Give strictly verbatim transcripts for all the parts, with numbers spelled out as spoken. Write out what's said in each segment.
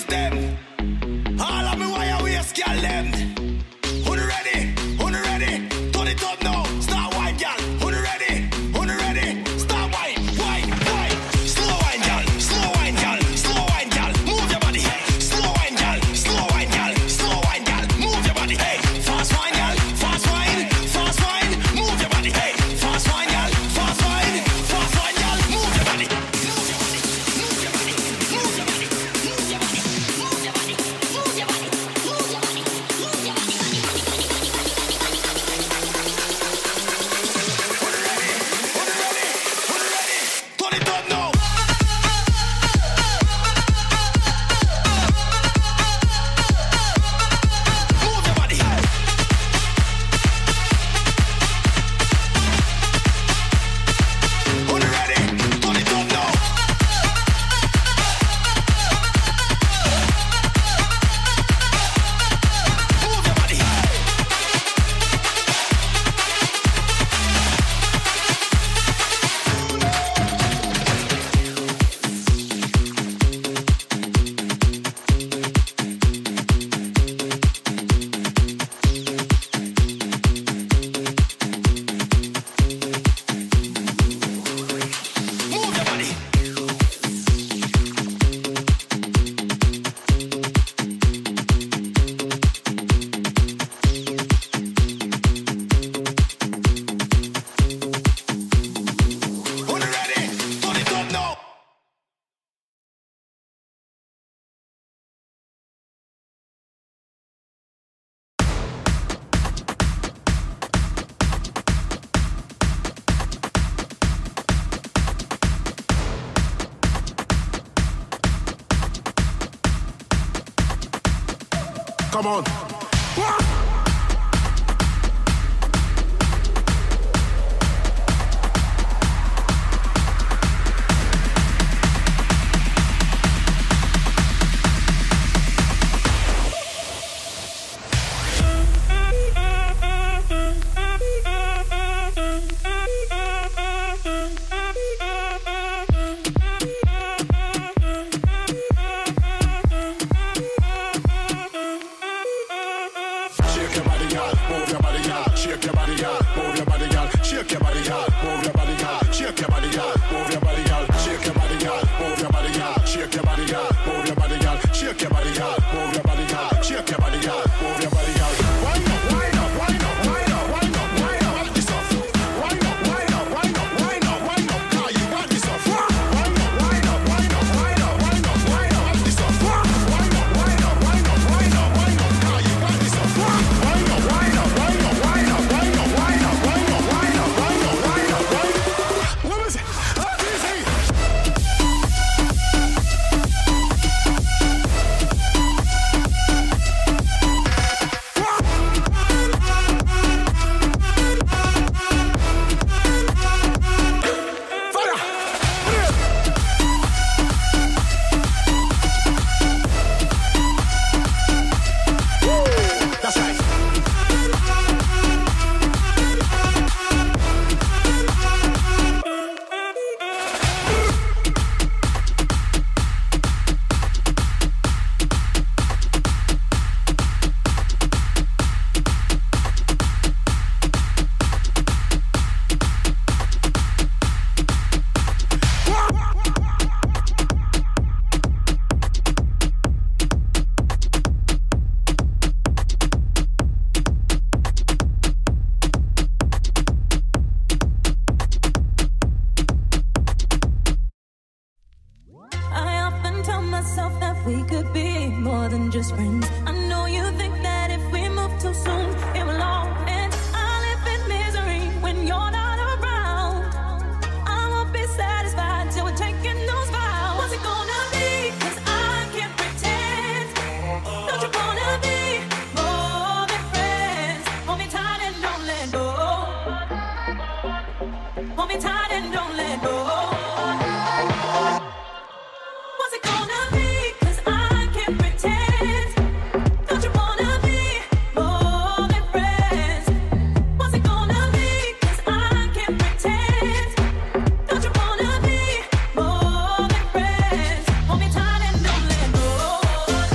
them. All of me wire waist, girl them. Who ready? Who ready? Turn it up now. Start wine, girl. Who ready? Who ready? Start wine, wine, wine. Slow wine, girl. Slow wine, girl. Slow wine, girl. Move your body. Slow wine, girl. Slow wine, girl. Slow wine, girl. Move your body. Hey, fast wine, girl. Fast wine, fast wine. Move your body. Hey, fast wine, girl. Fast wine, fast wine, girl. Move your body. Move your body. Move your body. Move your body. Move your body. Move your body. Move your body. Move your body. Move your body. Turn it up now. Move your body. Who ready? Turn it up now. Move your body. Move your body. Who ready? Turn it up now. Come on. Shake your body, girl. Move your body, girl. Shake your body, girl. Move your body, girl. Shake your body, girl. Move your body, girl. Shake your body, girl. Move your body, girl. Shake your body, girl. Move your body, girl. Shake your body, girl. Move your body, girl. Shake your body, girl. Move your body, girl. Shake your body, girl. Move your body, girl. Wind up, wind up, wind up, wind up, wind up, wind up. Wind this off. Wind up, wind up, wind up, wind up, wind up. Now you wind this off. Wind up, wind up, wind up, wind up, wind up, wind up. Wind this off. Wind up, wind up, wind up, wind up, wind up. Now you wind this off. Wind up, wind up, wind up, wind up, wind up, wind up, wind up, wind up, wind up, wind up, wind up. What was it? Ah, easy. That's right. I often tell myself that we could be more than just friends. I know you think that if we move too soon, it will all end. I live in misery when you're not around. I won't be satisfied till we're taking those vows. What's it gonna be? 'Cause I can't pretend. Don't you wanna be more than friends? Hold me tight and don't let go. Hold me tight and don't let go. What's it gonna be? 'Cause I can't pretend. Don't you wanna be more than friends? What's it gonna be? 'Cause I can't pretend. Don't you wanna be more than friends? Hold me tight and don't let go.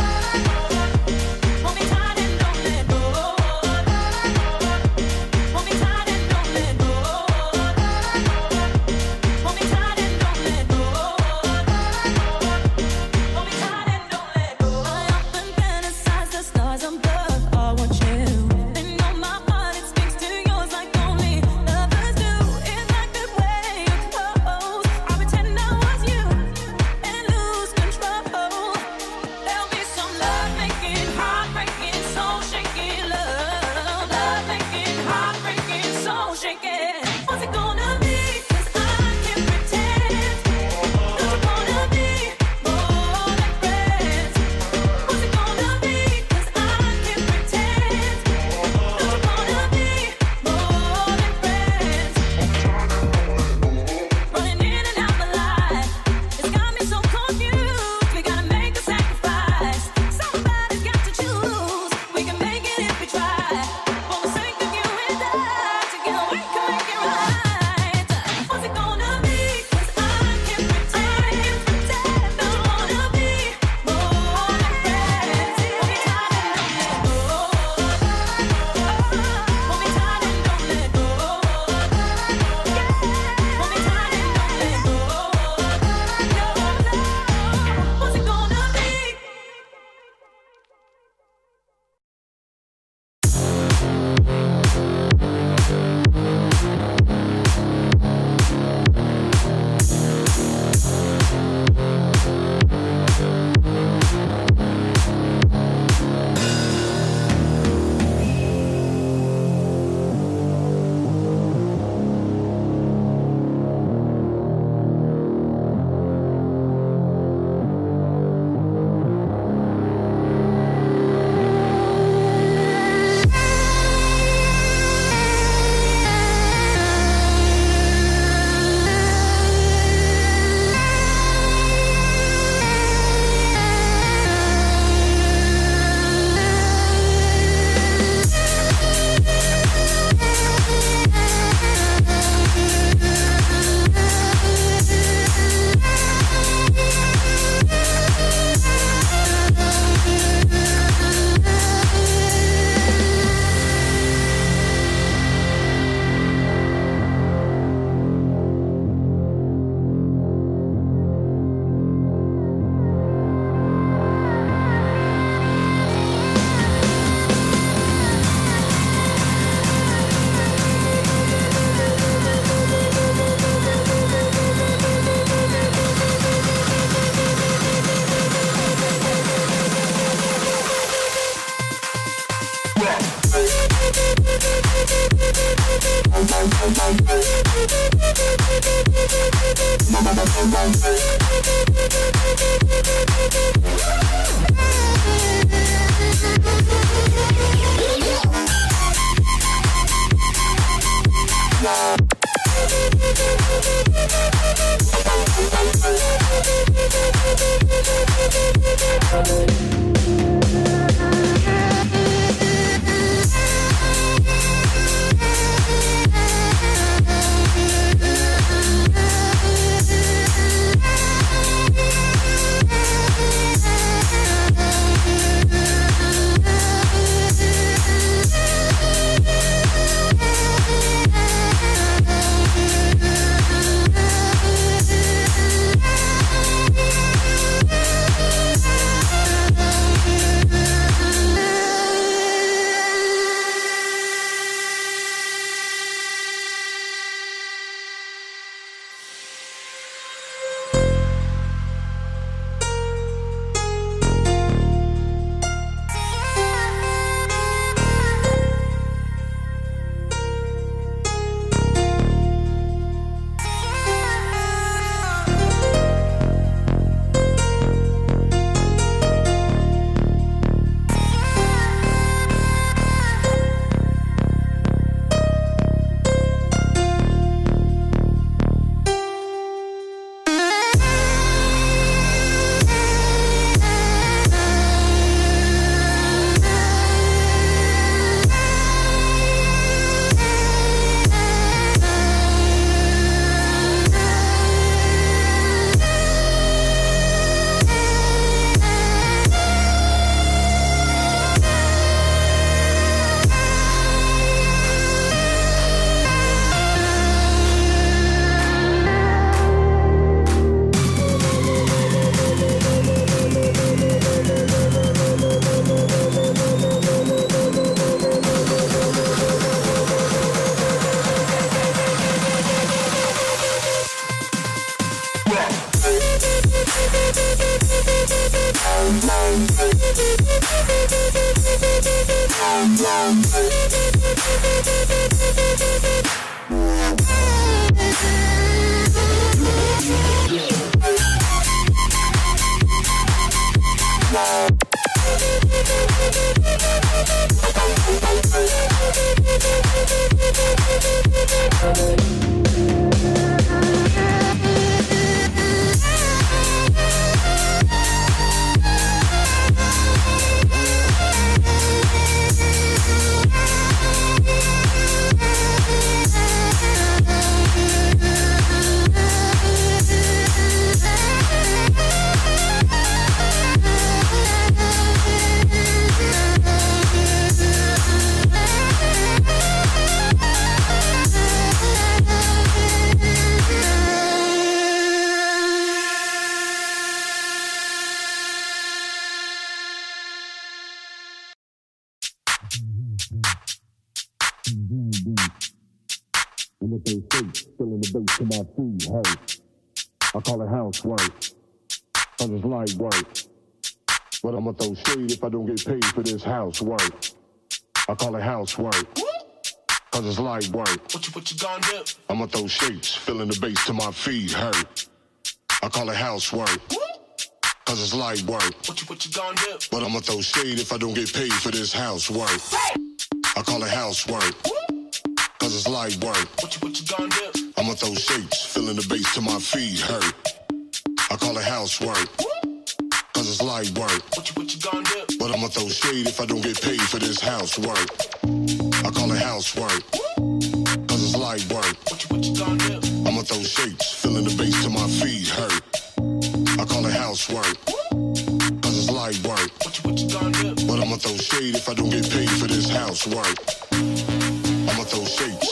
I'ma throw shapes, filling the bass to my feet, hey. I call it housework, cause it's light work. But I'ma throw shade if I don't get paid for this housework. I call it housework, cause it's light work. What you, what you gonna do? I'ma throw shapes, filling the bass to my feet, hurt. I call it housework, cause it's light work. What you, what you gonna do? But I'ma throw shade if I don't get paid for this housework. I call it housework, cause it's light work. What you, what you gonna do? I'ma throw shapes, filling the bass to my feet, hurt. I call it housework, cause it's light work. What you, what you gonna do? But I'ma throw shade if I don't get paid for this housework. I call it housework, cause it's light work. What you, what you gonna do? I'ma throw shapes, filling the bass to my feet, hurt. I call it housework, cause it's light work. What you, what you gonna do? But I'ma throw shade if I don't get paid for this housework. I'ma throw shapes.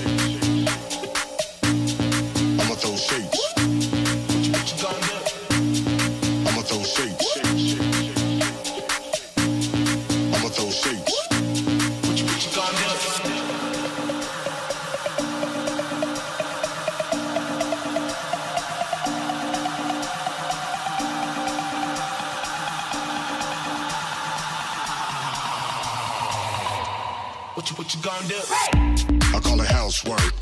I'ma throw shapes. What you, what you gonna do? I'ma throw shapes. I'ma throw shapes. What you, what you gonna do? What you, what you gonna do? I call it housework,